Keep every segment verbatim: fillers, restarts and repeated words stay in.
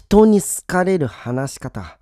人に好かれる話し方。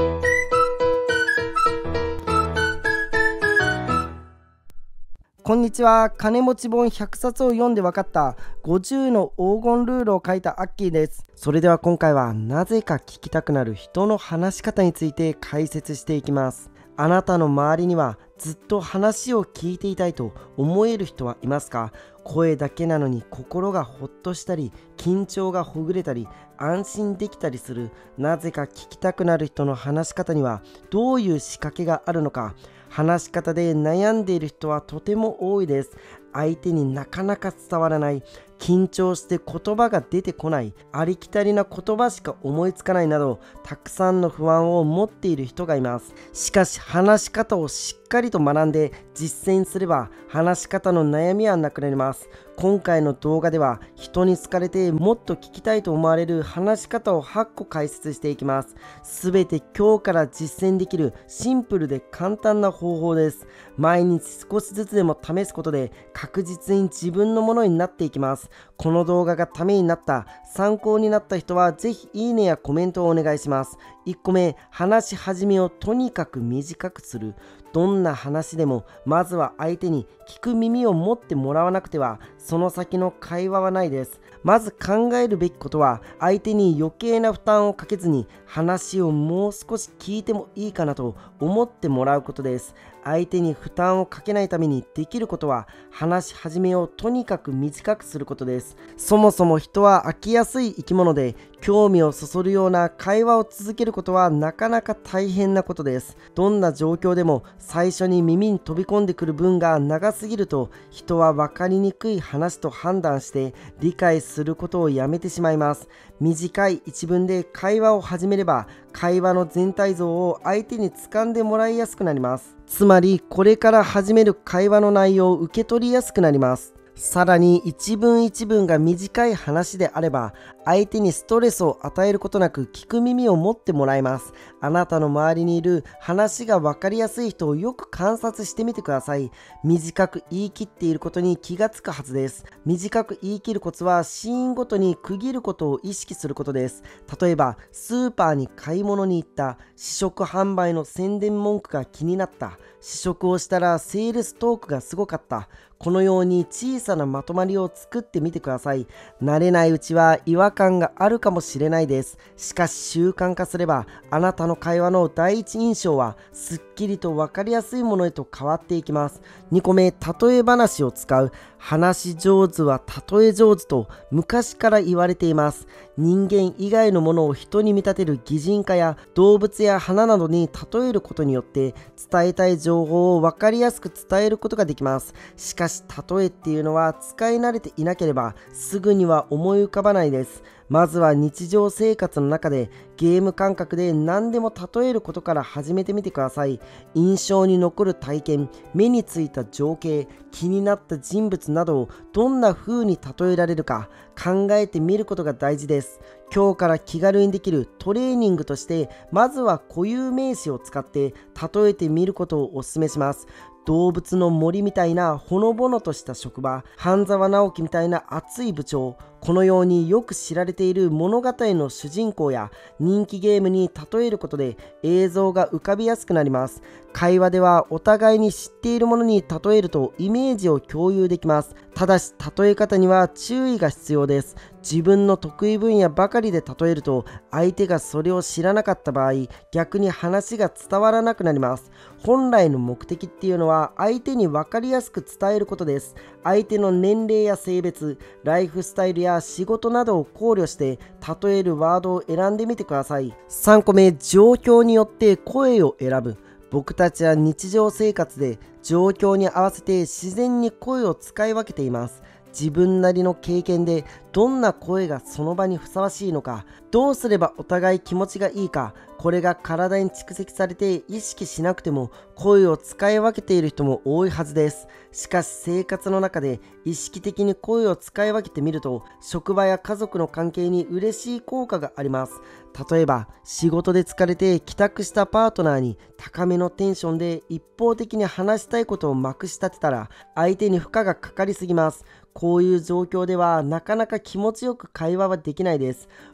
こんにちは。金持ち本ひゃくさつを読んで分かったごじゅうの黄金ルールを書いたアッキーです。それでは今回はなぜか聞きたくなる人の話し方について解説していきます。あなたの周りにはずっと話を聞いていたいと思える人はいますか？声だけなのに心がほっとしたり、緊張がほぐれたり、安心できたりする、なぜか聞きたくなる人の話し方にはどういう仕掛けがあるのか。話し方で悩んでいる人はとても多いです。相手になかなか伝わらない、緊張して言葉が出てこない、ありきたりな言葉しか思いつかないなど、たくさんの不安を持っている人がいます。しかし話し方をしっかりと学んで実践すれば、話し方の悩みはなくなります。今回の動画では人に好かれてもっと聞きたいと思われる話し方をはっこ解説していきます。すべて今日から実践できるシンプルで簡単な方法です。毎日少しずつでも試すことで確実に自分のものになっていきます。この動画がためになった、参考になった人はぜひいいねやコメントをお願いします。いっこめ、話し始めをとにかく短くする。どんな話でもまずは相手に聞く耳を持ってもらわなくてはその先の会話はないです。まず考えるべきことは、相手に余計な負担をかけずに話をもう少し聞いてもいいかなと思ってもらうことです。相手に負担をかけないためにできることは、話し始めをとにかく短くすることです。そもそも人は飽きやすい生き物で、興味をそそるような会話を続けることはなかなか大変なことです。どんな状況でも最初に耳に飛び込んでくる文が長すぎると、人は分かりにくい話と判断して理解することをやめてしまいます。短い一文で会話を始めれば、会話の全体像を相手に掴んでもらいやすくなります。つまりこれから始める会話の内容を受け取りやすくなります。さらに一文一文が短い話であれば、相手にストレスを与えることなく聞く耳を持ってもらえます。あなたの周りにいる話が分かりやすい人をよく観察してみてください。短く言い切っていることに気がつくはずです。短く言い切るコツは、シーンごとに区切ることを意識することです。例えばスーパーに買い物に行った、試食販売の宣伝文句が気になった、試食をしたらセールストークがすごかった。このように小さなまとまりを作ってみてください。慣れないうちは違和感があるかもしれないです。しかし習慣化すれば、あなたの会話の第一印象はすっきりと分かりやすいものへと変わっていきます。にこめ、例え話を使う。話し上手は例え上手と昔から言われています。人間以外のものを人に見立てる擬人化や動物や花などに例えることによって、伝えたい情報を分かりやすく伝えることができます。しかし例えっていうのは使い慣れていなければすぐには思い浮かばないです。まずは日常生活の中でゲーム感覚で何でも例えることから始めてみてください。印象に残る体験、目についた情景、気になった人物などをどんな風に例えられるか考えてみることが大事です。今日から気軽にできるトレーニングとして、まずは固有名詞を使って例えてみることをお勧めします。動物の森みたいなほのぼのとした職場、半沢直樹みたいな熱い部長、このようによく知られている物語の主人公や人気ゲームに例えることで映像が浮かびやすくなります。会話ではお互いに知っているものに例えるとイメージを共有できます。ただし例え方には注意が必要です。自分の得意分野ばかりで例えると、相手がそれを知らなかった場合、逆に話が伝わらなくなります。本来の目的っていうのは、相手に分かりやすく伝えることです。相手の年齢や性別、ライフスタイルや仕事などを考慮して例えるワードを選んでみてください。さんこめ、状況によって声を選ぶ。僕たちは日常生活で状況に合わせて自然に声を使い分けています。自分なりの経験でどんな声がその場にふさわしいのか、どうすればお互い気持ちがいいか、これが体に蓄積されて意識しなくても声を使い分けている人も多いはずです。しかし生活の中で意識的に声を使い分けてみると、職場や家族の関係に嬉しい効果があります。例えば仕事で疲れて帰宅したパートナーに高めのテンションで一方的に話したいことをまくし立てたら、相手に負荷がかかりすぎます。こういう状況ではなかなか気持ちよく会話はできないです。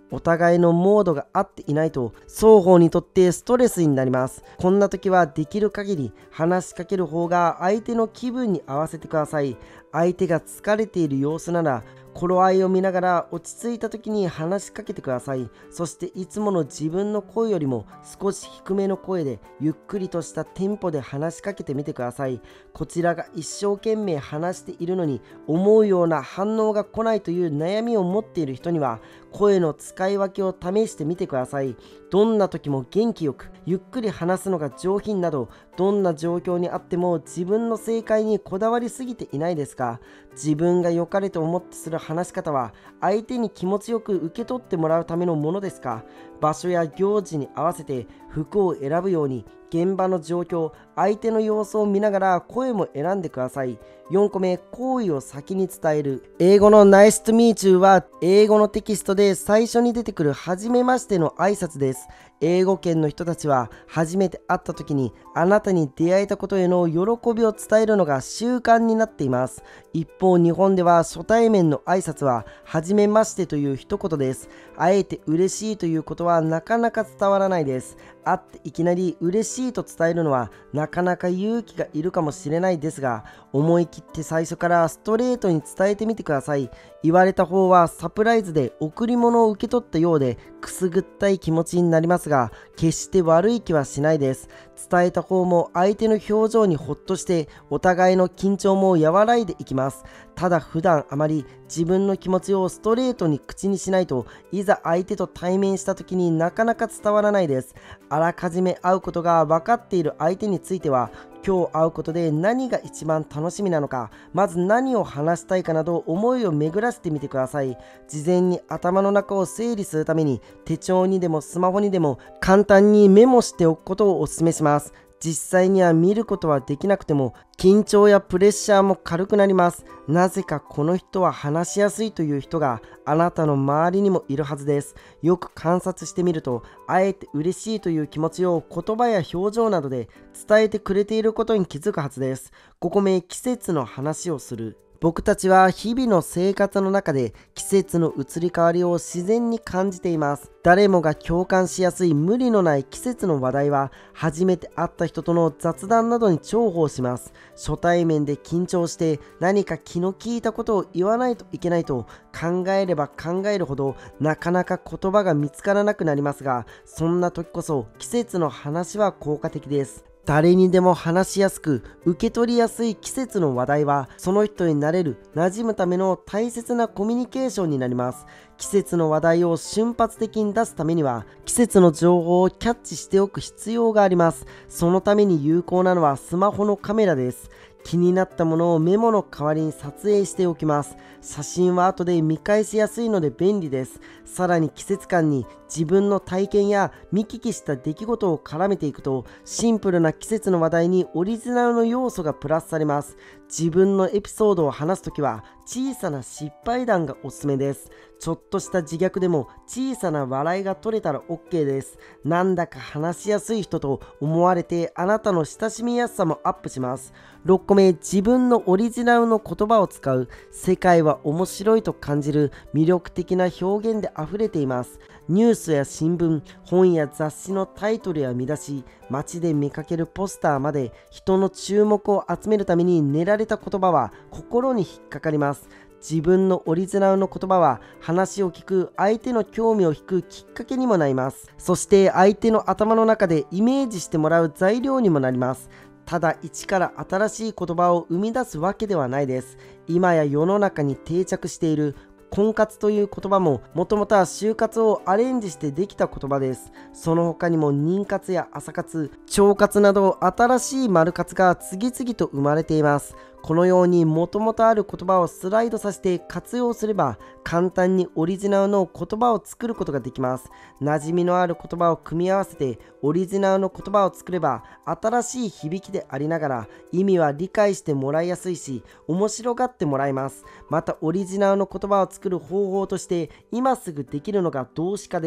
お互いのモードが合っていないと双方にとってストレスになります。こんな時はできる限り話しかける方が相手の気分に合わせてください。相手が疲れている様子なら頃合いを見ながら落ち着いた時に話しかけてください。そしていつもの自分の声よりも少し低めの声でゆっくりとしたテンポで話しかけてみてください。こちらが一生懸命話しているのに思うような反応が来ないという悩みを持っている人には声の使い分けを試してみてください。どんな時も元気よくゆっくり話すのが上品など、どんな状況にあっても自分の正解にこだわりすぎていないですか？自分が良かれと思ってする話し方は相手に気持ちよく受け取ってもらうためのものですか？場所や行事に合わせて服を選ぶように現場の状況、相手の様子を見ながら声も選んでください。よんこめ、好意を先に伝える。英語の Nice to meet you は英語のテキストで最初に出てくる初めましての挨拶です。英語圏の人たちは初めて会った時にあなたに出会えたことへの喜びを伝えるのが習慣になっています。一方、日本では初対面の挨拶は初めましてという一言です。あえて嬉しいということはなかなか伝わらないです。会っていきなり嬉しいと伝えるのはなかなか勇気がいるかもしれないですが、思い切って最初からストレートに伝えてみてください。言われた方はサプライズで贈り物を受け取ったようでくすぐったい気持ちになりますが、決して悪い気はしないです。伝えた方も相手の表情にほっとしてお互いの緊張も和らいでいきます。ただ普段あまり自分の気持ちをストレートに口にしないといざ相手と対面した時になかなか伝わらないです。あらかじめ会うことが分かっている相手については今日会うことで何が一番楽しみなのか、まず何を話したいかなど思いを巡らせてみてください。事前に頭の中を整理するために手帳にでもスマホにでも簡単にメモしておくことをお勧めします。実際には見ることはできなくても緊張やプレッシャーも軽くなります。なぜかこの人は話しやすいという人があなたの周りにもいるはずです。よく観察してみると、あえて嬉しいという気持ちを言葉や表情などで伝えてくれていることに気づくはずです。ごこめ、季節の話をする。僕たちは日々の生活の中で季節の移り変わりを自然に感じています。誰もが共感しやすい無理のない季節の話題は初めて会った人との雑談などに重宝します。初対面で緊張して何か気の利いたことを言わないといけないと考えれば考えるほどなかなか言葉が見つからなくなりますが、そんな時こそ季節の話は効果的です。誰にでも話しやすく受け取りやすい季節の話題はその人になれる馴染むための大切なコミュニケーションになります。季節の話題を瞬発的に出すためには季節の情報をキャッチしておく必要があります。そのために有効なのはスマホのカメラです。気になったものをメモの代わりに撮影しておきます。写真は後で見返しやすいので便利です。さらに季節感に自分の体験や見聞きした出来事を絡めていくとシンプルな季節の話題にオリジナルの要素がプラスされます。自分のエピソードを話すときは小さな失敗談がおすすめです。ちょっとした自虐でも小さな笑いが取れたら OK です。なんだか話しやすい人と思われてあなたの親しみやすさもアップします。ろっこめ、自分のオリジナルの言葉を使う。世界は面白いと感じる魅力的な表現で溢れています。ニュースや新聞、本や雑誌のタイトルや見出し、街で見かけるポスターまで人の注目を集めるために練られた言葉は心に引っかかります。自分のオリジナルの言葉は話を聞く相手の興味を引くきっかけにもなります。そして相手の頭の中でイメージしてもらう材料にもなります。ただ一から新しい言葉を生み出すわけではないです。今や世の中に定着している婚活という言葉ももともとは就活をアレンジしてできた言葉です。その他にも妊活や朝活、腸活など新しい丸活が次々と生まれています。このようにもともとある言葉をスライドさせて活用すれば簡単にオリジナルの言葉を作ることができます。馴染みのある言葉を組み合わせてオリジナルの言葉を作れば新しい響きでありながら意味は理解してもらいやすいし面白がってもらえます。またオリジナルの言葉を作る方法として今すぐできるのが動詞化です。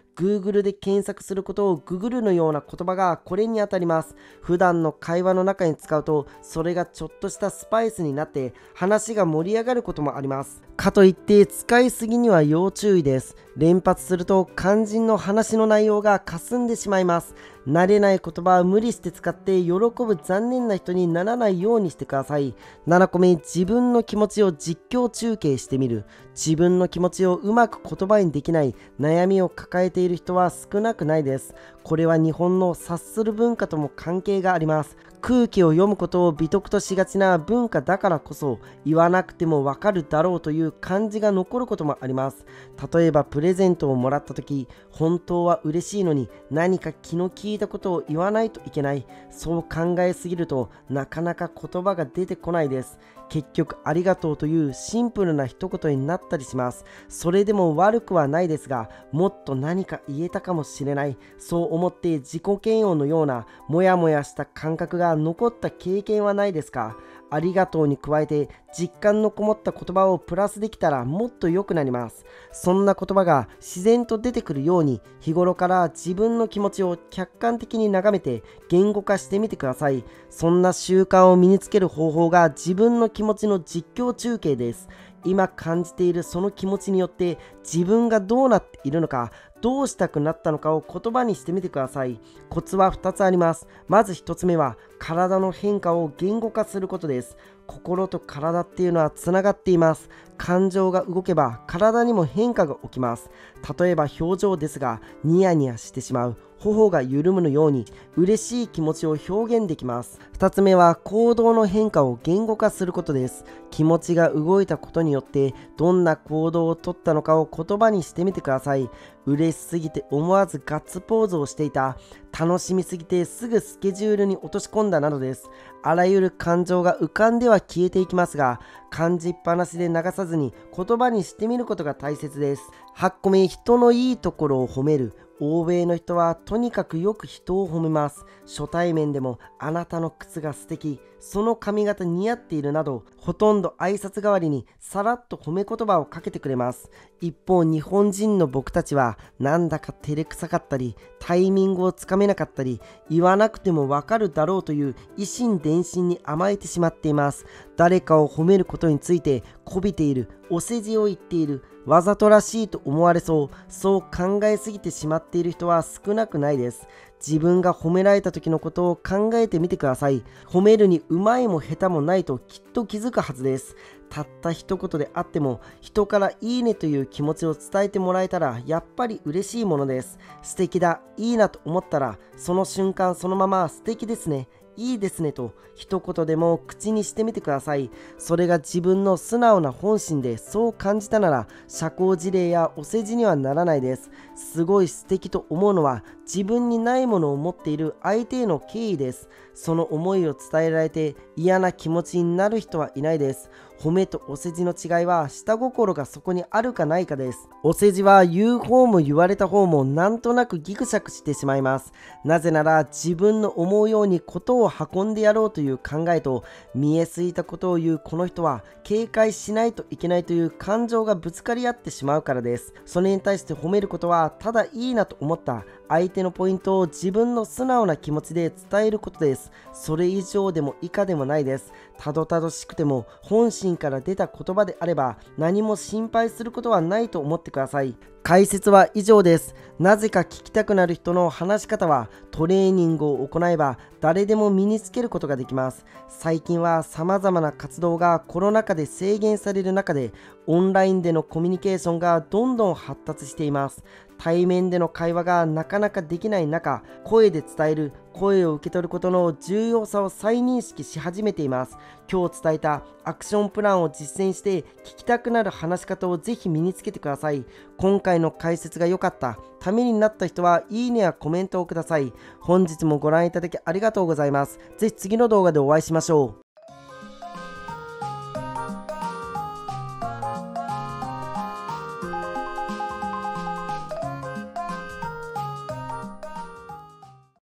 Google で検索することをググるのような言葉がこれにあたります。普段の会話の中に使うと、それがちょっとしたスパイスになって話が盛り上がることもあります。かといって使いすぎには要注意です。連発すると肝心の話の内容が霞んでしまいます。慣れない言葉は無理して使って喜ぶ残念な人にならないようにしてください。ななこめ、自分の気持ちを実況中継してみる。自分の気持ちをうまく言葉にできない悩みを抱えている人は少なくないです。これは日本の察する文化とも関係があります。空気を読むことを美徳としがちな文化だからこそ、言わなくてもわかるだろうという感じが残ることもあります。例えばプレゼントをもらった時、本当は嬉しいのに何か気の利いたことを言わないといけない。そう考えすぎるとなかなか言葉が出てこないです。結局ありがとうというシンプルな一言になったりします。それでも悪くはないですが、もっと何か言えたかもしれない。そう思って自己嫌悪のようなモヤモヤした感覚が残った経験はないですか？ありがとうに加えて実感のこもった言葉をプラスできたらもっと良くなります。そんな言葉が自然と出てくるように、日頃から自分の気持ちを客観的に眺めて言語化してみてください。そんな習慣を身につける方法が自分の気持ちの実況中継です。今感じているその気持ちによって自分がどうなっているのか、どうしたくなったのかを言葉にしてみてください。コツはふたつあります。まずひとつめは体の変化を言語化することです。心と体っていうのはつながっています。感情が動けば体にも変化が起きます。例えば表情ですが、ニヤニヤしてしまう、頬が緩むのように嬉しい気持ちを表現できます。ふたつめは行動の変化を言語化することです。気持ちが動いたことによってどんな行動をとったのかを言葉にしてみてください。嬉しすぎて思わずガッツポーズをしていた、楽しみすぎてすぐスケジュールに落とし込んだなどです。あらゆる感情が浮かんでは消えていきますが、感じっぱなしで流さずに言葉にしてみることが大切です。はっこめ、人のいいところを褒める。欧米の人はとにかくよく人を褒めます。初対面でもあなたの靴が素敵、その髪型似合っているなど、ほとんど挨拶代わりにさらっと褒め言葉をかけてくれます。一方日本人の僕たちはなんだか照れくさかったり、タイミングをつかめなかったり、言わなくてもわかるだろうという以心伝心に甘えてしまっています。誰かを褒めることについてこびている、お世辞を言っている、わざとらしいと思われそう、そう考えすぎてしまっている人は少なくないです。自分が褒められた時のことを考えてみてください。褒めるにうまいも下手もないときっと気づくはずです。たった一言であっても人からいいねという気持ちを伝えてもらえたらやっぱり嬉しいものです。素敵だ、いいなと思ったらその瞬間そのまま素敵ですね、いいですねと一言でも口にしてみてください。それが自分の素直な本心でそう感じたなら社交辞令やお世辞にはならないです。すごい素敵と思うのは自分にないものを持っている相手への敬意です。その思いを伝えられて嫌な気持ちになる人はいないです。褒めとお世辞の違いは下心がそこにあるかないかです。お世辞は言う方も言われた方もなんとなくギクシャクしてしまいます。なぜなら自分の思うようにことを運んでやろうという考えと、見えすいたことを言うこの人は警戒しないといけないという感情がぶつかり合ってしまうからです。それに対して褒めることはただいいなと思った相手のポイントを自分の素直な気持ちで伝えることです。それ以上でも以下でもないです。たどたどしくても本心から出た言葉であれば何も心配することはないと思ってください。解説は以上です。なぜか聞きたくなる人の話し方はトレーニングを行えば誰でも身につけることができます。最近は様々な活動がコロナ禍で制限される中でオンラインでのコミュニケーションがどんどん発達しています。対面での会話がなかなかできない中、声で伝える、声を受け取ることの重要さを再認識し始めています。今日伝えたアクションプランを実践して聞きたくなる話し方をぜひ身につけてください。今回の解説が良かった、ためになった人はいいねやコメントをください。本日もご覧いただきありがとうございます。ぜひ次の動画でお会いしましょう。